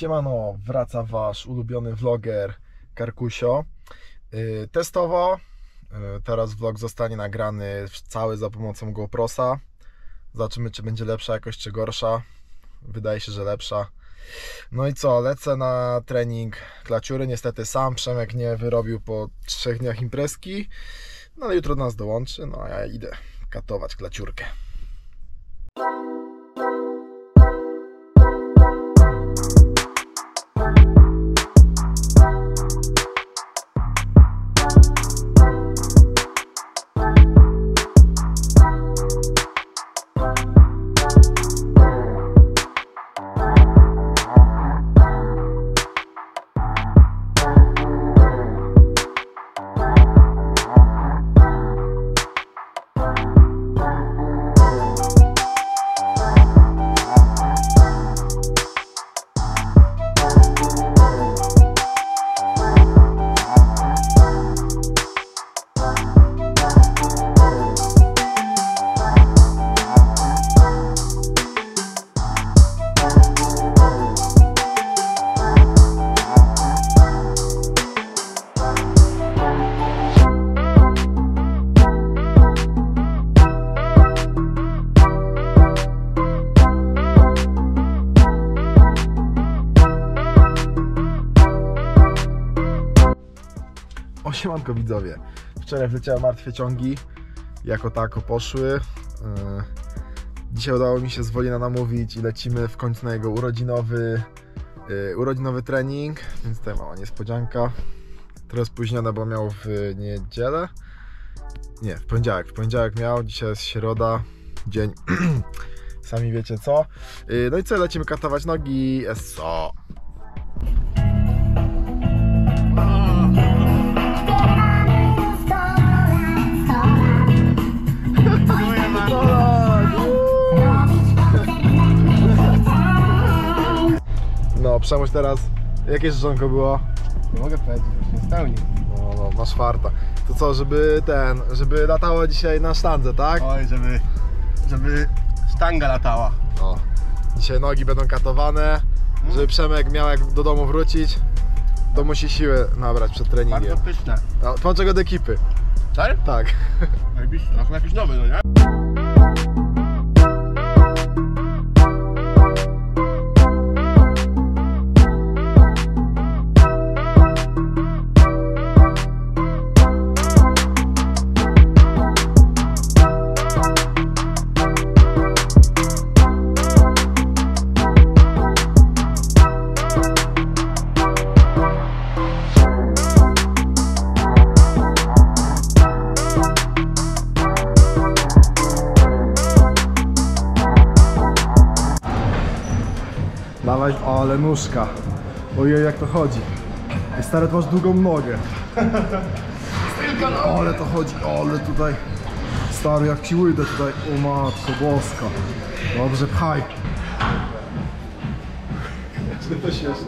Siemano, wraca wasz ulubiony vloger Karkusio. Testowo, teraz vlog zostanie nagrany cały za pomocą GoProsa. Zobaczymy, czy będzie lepsza jakość, czy gorsza. Wydaje się, że lepsza. No i co, lecę na trening klaciury. Niestety sam Przemek nie wyrobił po 3 dniach imprezki. No ale jutro do nas dołączy, no a ja idę katować klaciurkę. Siemanko widzowie, wczoraj wleciały martwe ciągi, jako tako poszły. Dzisiaj udało mi się z Wolina namówić i lecimy w końcu na jego urodzinowy trening, więc tutaj mała niespodzianka. Trochę spóźnione, bo miał w niedzielę. Nie, w poniedziałek miał, dzisiaj jest środa, dzień sami wiecie co. No i co, lecimy katować nogi, eso. No, Przemuś teraz, jakie życzonko było? Nie mogę powiedzieć, już nie spełni. No, masz farta. To co, żeby latało dzisiaj na sztandze, tak? Oj, żeby sztanga latała. No, dzisiaj nogi będą katowane, żeby Przemek miał jak do domu wrócić, to musi siły nabrać przed treningiem. Bardzo pyszne. No, włączę go do ekipy. Tak? Tak. No, jakiś nowy, no nie? Dawaj, ale nóżka. Ojej, jak to chodzi. Stary, to masz długą nogę. Ale to chodzi, ale tutaj. Stary, jak ci łydę tutaj. O matko boska. Dobrze, pchaj. To śmieszne.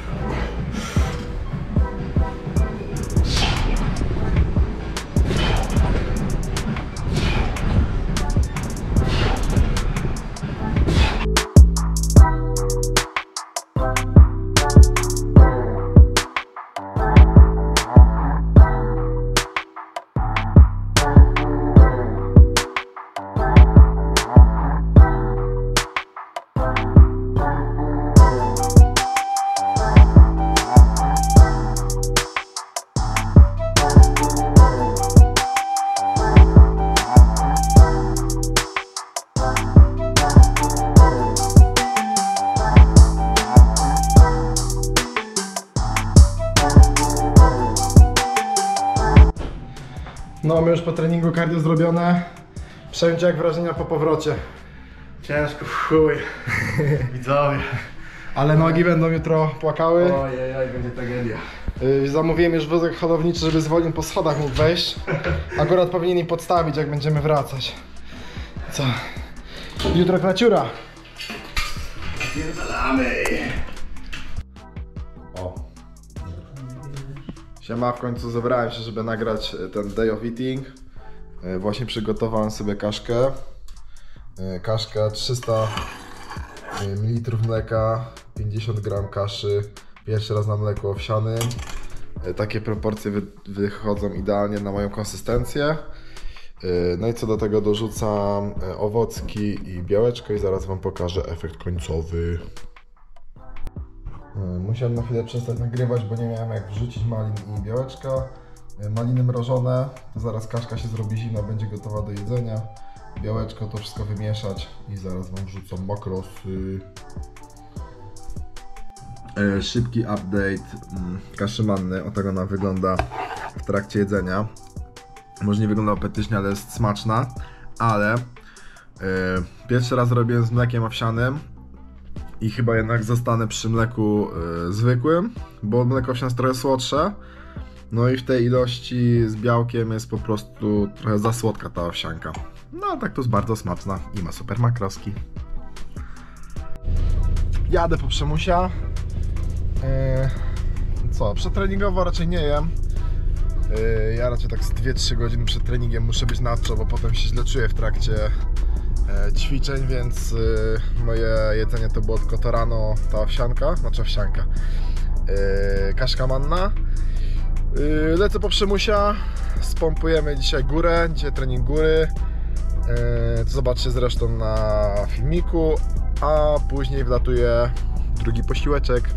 No, my już po treningu cardio zrobione. Przejęcie, jak wrażenia po powrocie? Ciężko w chuj. Widzowie. Ale nogi będą jutro płakały. Ojej, będzie tragedia. Zamówiłem już wózek holowniczy, żeby z Wolin po schodach mógł wejść. Akurat powinien im podstawić, jak będziemy wracać. Co? Jutro klaciura. Pierdalamy. O. Siema, w końcu zebrałem się, żeby nagrać ten day of eating. Właśnie przygotowałem sobie kaszkę. Kaszka 300 ml mleka, 50 gram kaszy, pierwszy raz na mleku owsianym. Takie proporcje wychodzą idealnie na moją konsystencję. No i co do tego dorzucam owocki i białeczko i zaraz Wam pokażę efekt końcowy. Musiałem na chwilę przestać nagrywać, bo nie miałem jak wrzucić malin i białeczka. Maliny mrożone, to zaraz kaszka się zrobi zimna, będzie gotowa do jedzenia. Białeczko to wszystko wymieszać i zaraz Wam wrzucam makrosy. Szybki update kaszy manny, o tak ona wygląda w trakcie jedzenia. Może nie wygląda apetycznie, ale jest smaczna, ale pierwszy raz robiłem z mlekiem owsianym i chyba jednak zostanę przy mleku zwykłym, bo mleko owsiane jest trochę słodsze. No i w tej ilości z białkiem jest po prostu trochę za słodka ta owsianka. No a tak to jest bardzo smaczna i ma super makroski. Jadę po Przemusia. Co, przetreningowo raczej nie jem. Ja raczej tak z 2-3 godziny przed treningiem muszę być na co, bo potem się źle czuję w trakcie ćwiczeń, więc moje jedzenie to było tylko to rano ta owsianka, znaczy owsianka, kaszka manna. Lecę po Przemusia, spompujemy dzisiaj górę, dzisiaj trening góry. To zobaczcie zresztą na filmiku, a później wlatuje drugi posiłeczek.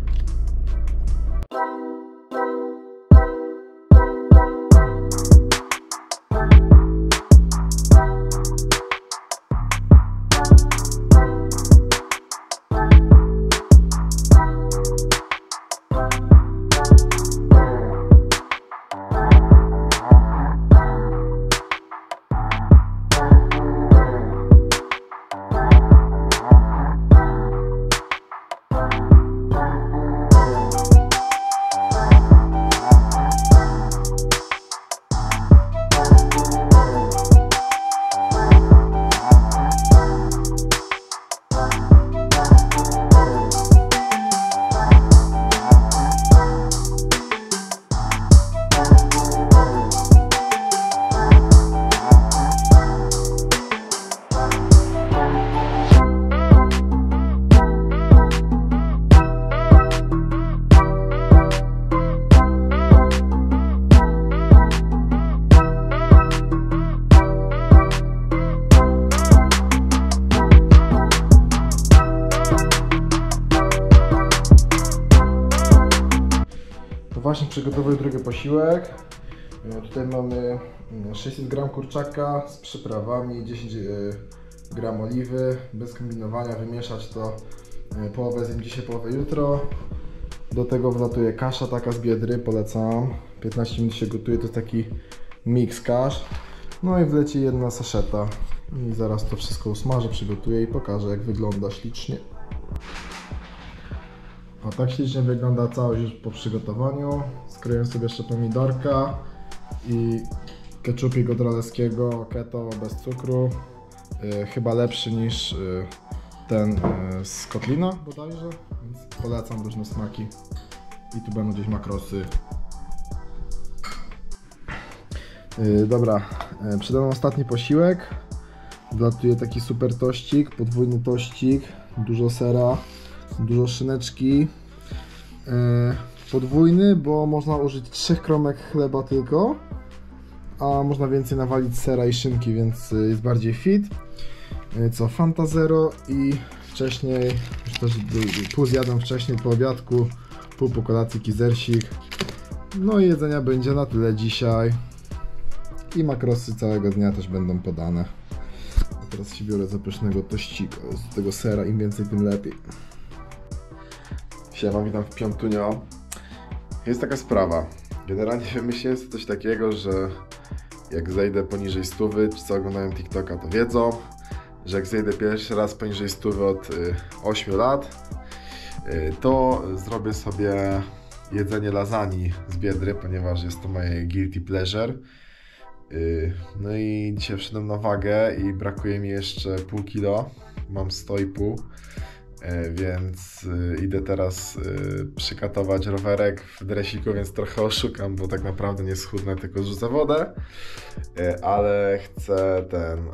Właśnie przygotowuję drugi posiłek. Tutaj mamy 600 g kurczaka z przyprawami, 10 g oliwy, bez kombinowania, wymieszać to, połowę zjem dzisiaj, połowę jutro. Do tego wlatuje kasza taka z Biedry, polecam, 15 minut się gotuje, to jest taki miks kasz. No i wleci jedna saszeta i zaraz to wszystko usmażę, przygotuję i pokażę, jak wygląda ślicznie. O, tak ślicznie wygląda całość już po przygotowaniu. Skroję sobie jeszcze pomidorka i keczupik od Raleskiego, keto, bez cukru. Chyba lepszy niż ten z Kotlina bodajże, więc polecam różne smaki. I tu będą gdzieś makrosy. Dobra, przede mną ostatni posiłek. Wlatuje taki super tościk, podwójny tościk, dużo sera, dużo szyneczki. Podwójny, bo można użyć 3 kromek chleba tylko, a można więcej nawalić sera i szynki, więc jest bardziej fit. Co, Fanta Zero i wcześniej, już też pół zjadam wcześniej po obiadku, pół po kolacji kizersik. No i jedzenia będzie na tyle dzisiaj. I makrosy całego dnia też będą podane. A teraz się biorę za pysznego tościka, z tego sera, im więcej tym lepiej. Siema, witam w Piątunio. Jest taka sprawa. Generalnie wymyśliłem sobie coś takiego, że jak zejdę poniżej 100, ci co oglądają TikToka to wiedzą, że jak zejdę pierwszy raz poniżej 100 od 8 lat, to zrobię sobie jedzenie lasagne z Biedry, ponieważ jest to moje guilty pleasure. No i dzisiaj wszedłem na wagę i brakuje mi jeszcze pół kilo, mam 100,5, więc idę teraz przykatować rowerek w dresiku, więc trochę oszukam, bo tak naprawdę nie schudnę, tylko rzucę wodę, ale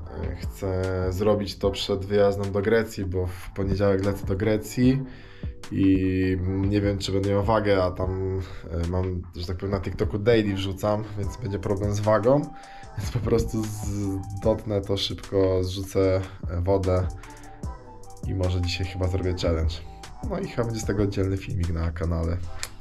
chcę zrobić to przed wyjazdem do Grecji, bo w poniedziałek lecę do Grecji i nie wiem, czy będę miał wagę, a tam mam, że tak powiem, na TikToku daily wrzucam, więc będzie problem z wagą, więc po prostu dotnę to szybko, zrzucę wodę i może dzisiaj chyba zrobię challenge. No i chyba będzie z tego oddzielny filmik na kanale.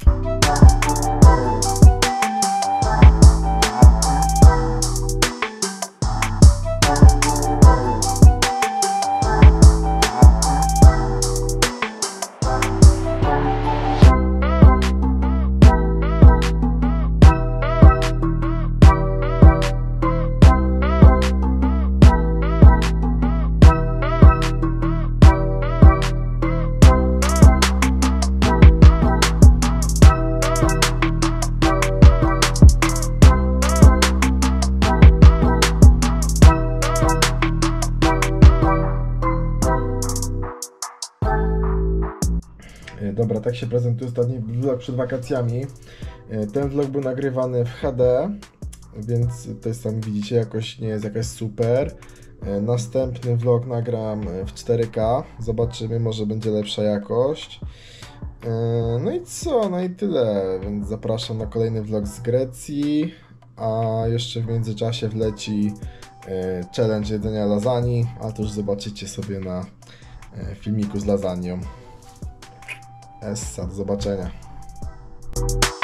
Dobra, tak się prezentuje ostatni vlog przed wakacjami. Ten vlog był nagrywany w HD, więc tutaj sami widzicie, jakość nie jest jakaś super. Następny vlog nagram w 4K, zobaczymy, może będzie lepsza jakość. No i co, no i tyle, więc zapraszam na kolejny vlog z Grecji, a jeszcze w międzyczasie wleci challenge jedzenia lasagne, a to już zobaczycie sobie na filmiku z lasagną. Essa, do zobaczenia.